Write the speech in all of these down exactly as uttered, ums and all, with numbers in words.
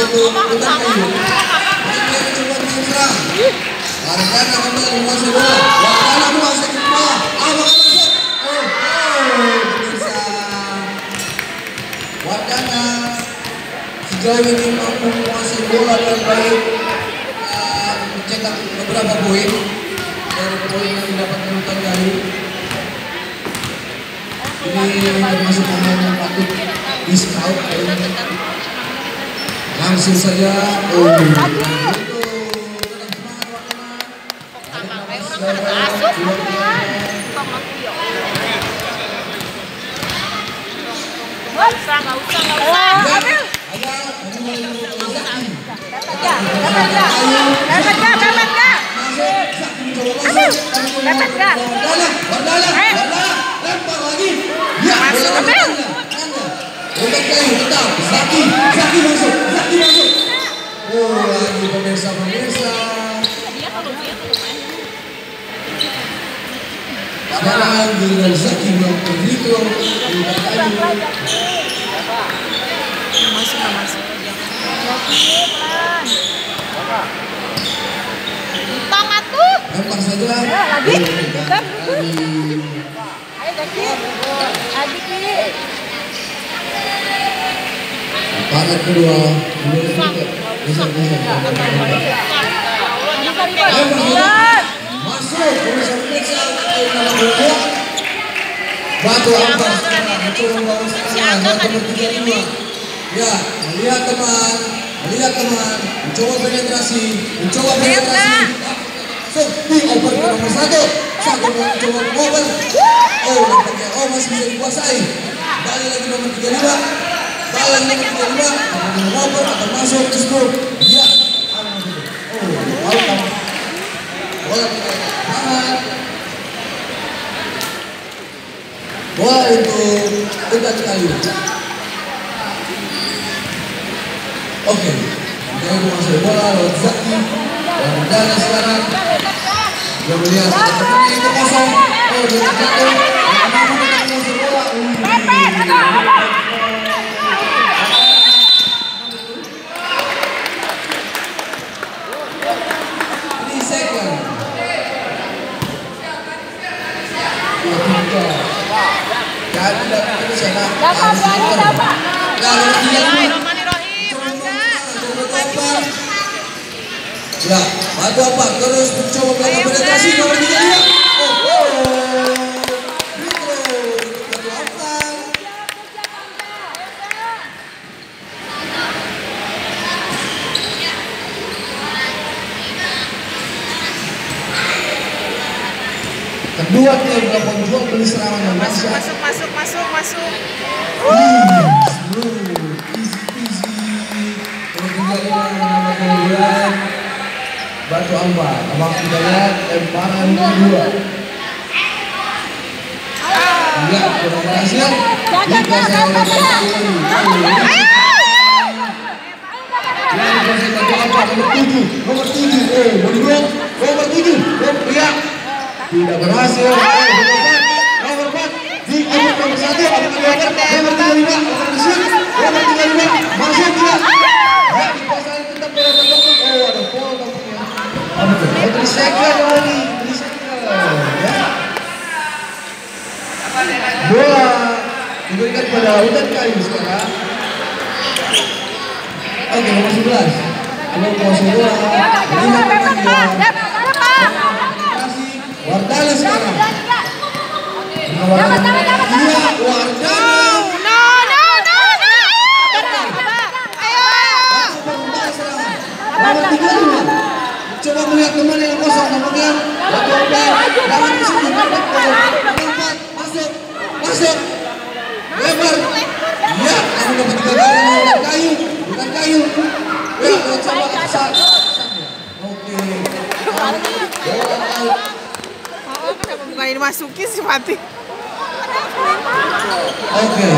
untuk Hutan Kayu. Dia mencoba menyerang. Wardana kembali menguasai bola. Wardana menguasai ke bawah. Abang masuk. Oh, oh, pemirsa. Wardana sejauh ini mampu menguasai bola dengan baik, uh, mencetak beberapa poin dari poin yang didapatkan Hutan Kayu. Ini termasuk pemain yang patut di scout. Langsung saja. Oh, lempar lagi. Ya, masuk ambil. Hutan Kayu tetap. Zaki, Zaki masuk, Zaki masuk. Oh, lagi pemirsa pemirsa. Sekarang dengan Zaki melakukan itu. Hutan Kayu. Masuk, masuk. Entong atuh. Lempar saja. Lagi. Paket kedua, bisa bisa. Masuk, pemirsa pemirsa. Batu Ampas mencoba membawa serangan nomor tiga puluh lima. Ya, melihat teman, melihat teman, mencoba penetrasi, mencoba penetrasi. So, dioper ke nomor satu. Satu mencoba mengoper. Oh, nampaknya oh masih bisa dikuasai. Balik lagi nomor tiga puluh lima. Balik nomor tiga puluh lima. Apakah mengoper atau masuk justru? Ya. Oh, out. Bola tidak tangan. Bola untuk Hutan Kayu. Oke, dia menguasai bola lewat Zaki. Wardana sekarang. Dia melihat ada temannya itu kosong. Oh, dia terjatuh. Ini second. Jadi dapat itu siapa? Dapat, dapat, dapat. Ya, Batu apa? Terus mencoba melakukan penetrasi nomor tiga puluh lima. Oh, oh. Batu apa? Kedua tim melakukan jual beli serangan yang Masuk, masuk, masuk, masuk, masuk. Easy peasy. Nomor tiga puluh lima menambah keunggulan. Batu Ampas, awak kita lihat lemparan kedua. Ya, kurang berhasil. Dikuasai oleh Batu Ampas. Ya, dikuasai Batu Ampas nomor tujuh, nomor tujuh. Oh, bergerak, nomor tujuh. Ya, tidak berhasil. Nomor empat, dikuasai nomor satu. Nomor tiga puluh lima, nomor tiga puluh lima, masuk dia. Ya, dikuasai tetap oleh Batu Ampas. Oh, ada foul tampaknya. Oh, three second lagi, three second. Ya. Bola diberikan pada Hutan Kayu sekarang. Oke, nomor sebelas. Nomor bola. Wardana sekarang. Wardana. Iya, Wardana. Nomor tiga puluh lima. Coba melihat teman yang kosong, kemudian Batu Ampas lawan di sini empat masuk, masuk, lebar, ya, lalu dapat tiga kali Hutan Kayu, Hutan Kayu, ya, coba asal, oke, Oh, kenapa bukan dimasukin sih Fatih? oke,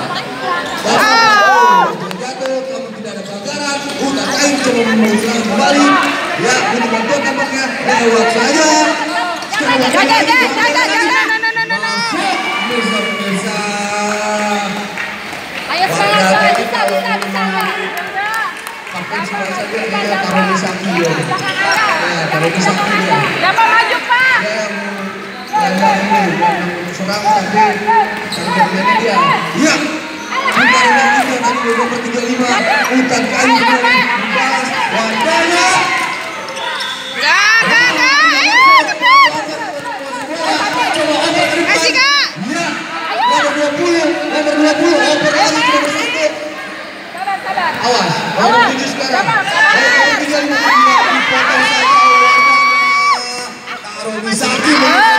terjatuh, kamu tidak ada pelanggaran, Hutan Kayu coba memulai kembali. Ya, ini bantuan tampaknya lewat saja. Jaga, jaga, jaga, jaga. Masuk, pemirsa-pemirsa. Ayo sekarang, bisa, bisa, bisa. masih bahasa dia dia taruh di samping dia. Ya, taruh di samping dia. Dapat maju, Pak. Dia yang yang ini yang serang tapi targetnya dia. Iya. Bukan lagi dia tadi nomor tiga puluh lima. Bukan kali ini. Wadahnya. Gak, gak, gak. Ayo, cepet. Coba over ke depan. Kasih, Kak. Iya. Nomor dua puluh, nomor dua puluh, over lagi nomor satu. Awas, nomor tujuh sekarang. Nomor tiga puluh lima dipotong saja Wadahnya. Taruh di samping.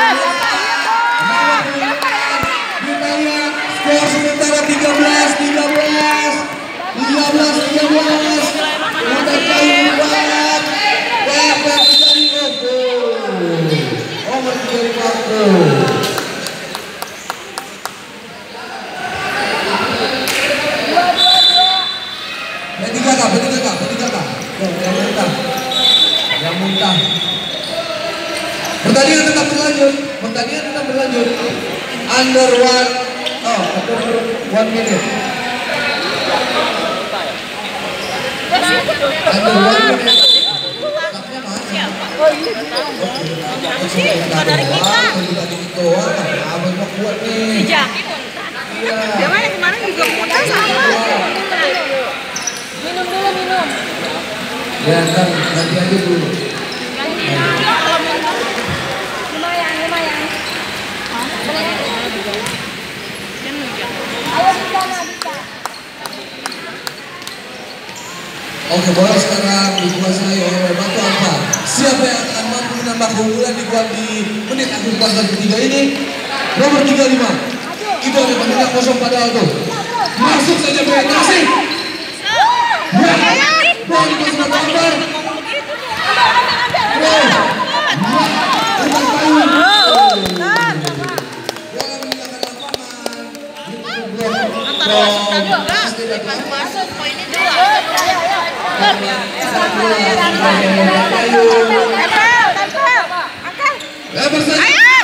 Kita lihat skor sementara tiga belas tiga belas lima belas tiga belas. Udah kayu banget. Bapak dari Oko. Nomor tiga puluh Oko. Bertiga kah? Bertiga kah? Bertiga kah? Tuh, yang muntah. Yang muntah. Pertandingan tetap berlanjut. Pertandingan tetap berlanjut. Under one, oh, under one minute. Under one minute. Anaknya mana? Oh iya. Oke. Dari kita. Dari kita. Abang mau kuat nih. Iya. Dia mana kemarin juga muntah sama. Minum dulu, minum. Ya, ntar ganti aja dulu. Lumayan, lumayan. Ayo bisa, nah, bisa. Oke, bola sekarang dikuasai oleh Batu Ampar. Siapa yang akan mampu menambah keunggulan di kuat di menit akhir kuartal ketiga ini? Nomor tiga puluh lima. Itu ada pendengar kosong padahal tuh. Masuk saja penetrasi. Ya, bola dikasih Batu Ampar. Bukan kayu. Bola meninggalkan lapangan. Masuk, poinnya dua. Lebar saja.